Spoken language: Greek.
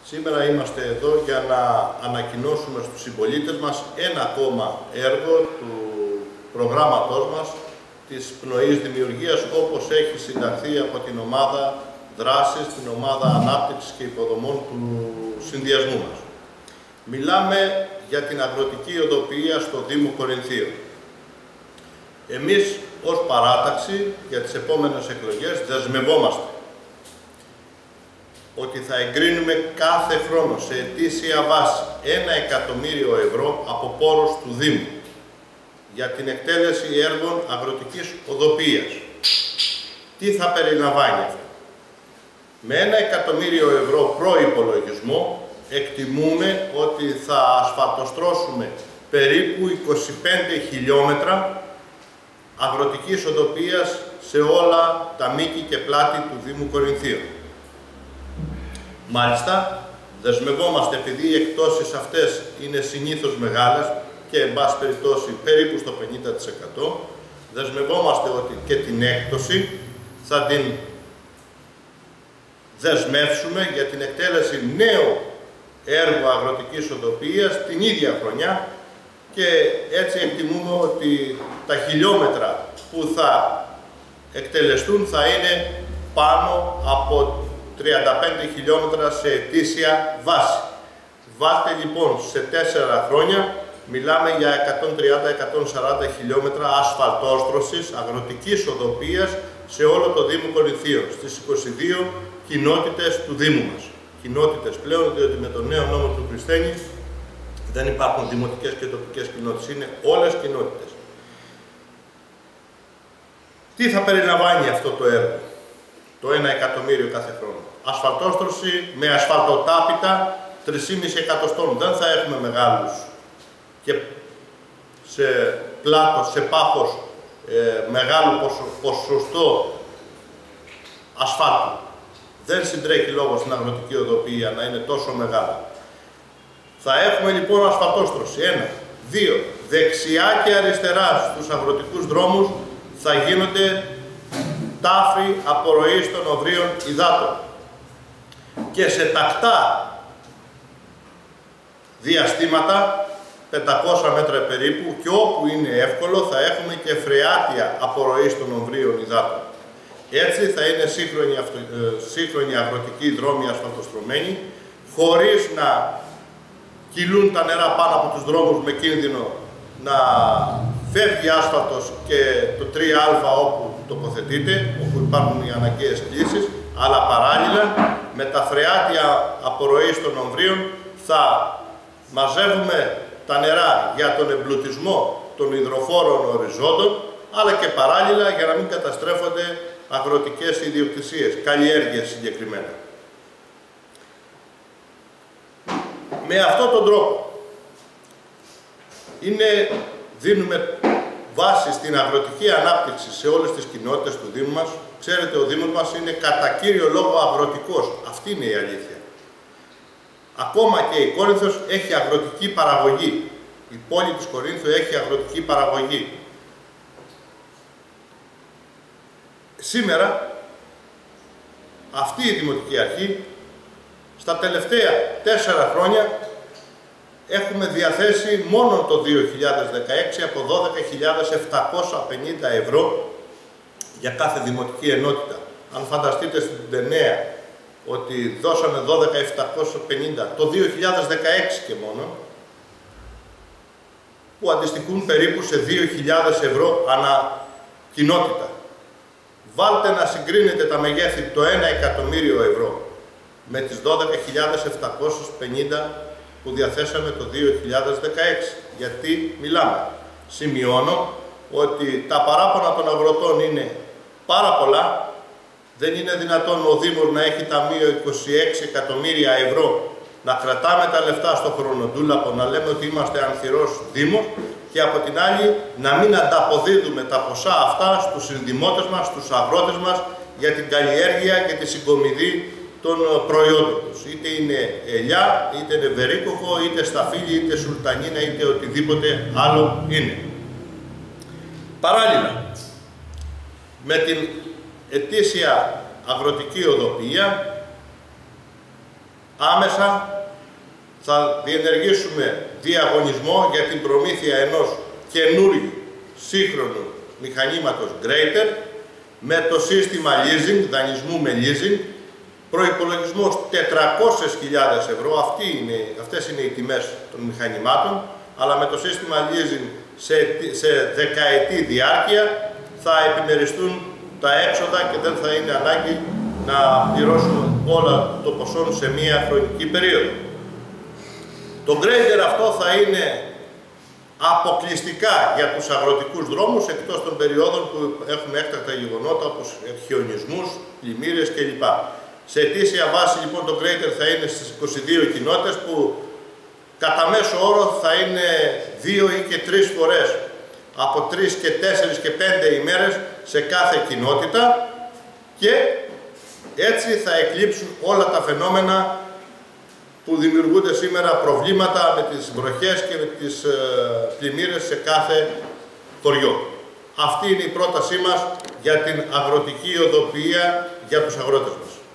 Σήμερα είμαστε εδώ για να ανακοινώσουμε στους συμπολίτες μας ένα ακόμα έργο του προγράμματός μας της πνοής δημιουργίας, όπως έχει συνταχθεί από την ομάδα δράσης, την ομάδα ανάπτυξης και υποδομών του συνδυασμού μας. Μιλάμε για την αγροτική οδοποιία στο Δήμο Κορινθίων. Εμείς ως παράταξη για τις επόμενες εκλογές δεσμευόμαστε ότι θα εγκρίνουμε κάθε χρόνο σε ετήσια βάση 1 εκατομμύριο ευρώ από πόρους του Δήμου για την εκτέλεση έργων αγροτικής οδοποιίας. Τι θα περιλαμβάνει αυτό? Με 1 εκατομμύριο ευρώ προϋπολογισμό εκτιμούμε ότι θα ασφαλτοστρώσουμε περίπου 25 χιλιόμετρα αγροτικής οδοποιίας σε όλα τα μήκη και πλάτη του Δήμου Κορινθίων. Μάλιστα, δεσμευόμαστε, επειδή οι εκτόσεις αυτές είναι συνήθως μεγάλες και εν πάση περιπτώσει περίπου στο 50%, δεσμευόμαστε ότι και την έκπτωση θα την δεσμεύσουμε για την εκτέλεση νέου έργου αγροτικής οδοποιίας την ίδια χρονιά και έτσι εκτιμούμε ότι τα χιλιόμετρα που θα εκτελεστούν θα είναι πάνω από 35 χιλιόμετρα σε ετήσια βάση. Βάλτε λοιπόν σε 4 χρόνια, μιλάμε για 130-140 χιλιόμετρα ασφαλτόστρωσης αγροτικής οδοποιίας σε όλο το Δήμο Κορινθίων, στις 22 κοινότητες του Δήμου μας. Κοινότητες πλέον, διότι με τον νέο νόμο του Χριστένη δεν υπάρχουν δημοτικές και τοπικές κοινότητες, είναι όλες κοινότητες. Τι θα περιλαμβάνει αυτό το έργο? Το 1 εκατομμύριο κάθε χρόνο. Ασφαλτόστρωση με ασφαλτοτάπητα 3,5 εκατοστών. Δεν θα έχουμε μεγάλους και σε πλάτος, σε πάχος μεγάλο ποσοστό ασφάλτου. Δεν συντρέχει λόγο στην αγροτική οδοποιία να είναι τόσο μεγάλα. Θα έχουμε λοιπόν ασφαλτόστρωση. 1. 2. Δεξιά και αριστερά στους αγροτικούς δρόμους θα γίνονται τάφοι απορροής των οβρίων υδάτων. Και σε τακτά διαστήματα, 500 μέτρα περίπου, και όπου είναι εύκολο θα έχουμε και φρεάτια απορροής των οβρίων υδάτων. Έτσι θα είναι σύγχρονοι αγροτικοί δρόμοι ασφαλτοστρωμένοι, χωρίς να κυλούν τα νερά πάνω από τους δρόμους με κίνδυνο να φεύγει άσφαλτος και το 3α όπου τοποθετείται, όπου υπάρχουν οι αναγκαίες κλήσεις, αλλά παράλληλα με τα φρεάτια απορροής των ομβρίων θα μαζεύουμε τα νερά για τον εμπλουτισμό των υδροφόρων οριζόντων, αλλά και παράλληλα για να μην καταστρέφονται αγροτικές ιδιοκτησίες, καλλιέργειες συγκεκριμένα. Με αυτόν τον τρόπο δίνουμε βάση στην αγροτική ανάπτυξη σε όλες τις κοινότητες του Δήμου μας. Ξέρετε, ο Δήμος μας είναι κατά κύριο λόγο αγροτικός. Αυτή είναι η αλήθεια. Ακόμα και η Κόρινθος έχει αγροτική παραγωγή. Η πόλη της Κορίνθου έχει αγροτική παραγωγή. Σήμερα, αυτή η Δημοτική Αρχή, στα τελευταία 4 χρόνια, έχουμε διαθέσει μόνο το 2016 από 12.750 ευρώ για κάθε δημοτική ενότητα. Αν φανταστείτε στην Τενέα ότι δώσαμε 12.750 το 2016 και μόνο, που αντιστοιχούν περίπου σε 2.000 ευρώ ανά κοινότητα. Βάλτε να συγκρίνετε τα μεγέθη το 1 εκατομμύριο ευρώ με τις 12.750 που διαθέσαμε το 2016. Γιατί μιλάμε? Σημειώνω ότι τα παράπονα των αγροτών είναι πάρα πολλά. Δεν είναι δυνατόν ο Δήμος να έχει ταμείο 26 εκατομμύρια ευρώ, να κρατάμε τα λεφτά στο χρονοτούλαπο, να λέμε ότι είμαστε ανθυρός Δήμος και από την άλλη να μην ανταποδίδουμε τα ποσά αυτά στους συνδημότες μας, στους αγρότες μας για την καλλιέργεια και τη συγκομιδή των προϊόντων τους. Είτε είναι ελιά, είτε είναι βερίκοκο, είτε σταφύλι, είτε σουλτανίνα, είτε οτιδήποτε άλλο είναι. Παράλληλα, με την ετήσια αγροτική οδοποιία άμεσα θα διενεργήσουμε διαγωνισμό για την προμήθεια ενός καινούριου σύγχρονου μηχανήματος grader με το σύστημα leasing, δανεισμού με leasing, προϋπολογισμός 400.000 ευρώ, αυτές είναι οι τιμές των μηχανημάτων, αλλά με το σύστημα leasing σε δεκαετή διάρκεια θα επιμεριστούν τα έξοδα και δεν θα είναι ανάγκη να πληρώσουμε όλα το ποσό σε μία χρονική περίοδο. Το grader αυτό θα είναι αποκλειστικά για τους αγροτικούς δρόμους, εκτός των περιόδων που έχουμε έκτακτα γεγονότα όπως χιονισμούς, πλημμύρες κλπ. Σε ετήσια βάση λοιπόν το grader θα είναι στις 22 κοινότητες που κατά μέσο όρο θα είναι 2 ή και 3 φορές από 3 και 4 και 5 ημέρες σε κάθε κοινότητα και έτσι θα εκλείψουν όλα τα φαινόμενα που δημιουργούνται σήμερα προβλήματα με τις βροχές και με τις πλημμύρες σε κάθε χωριό. Αυτή είναι η πρότασή μας για την αγροτική οδοποιία για τους αγρότες μας.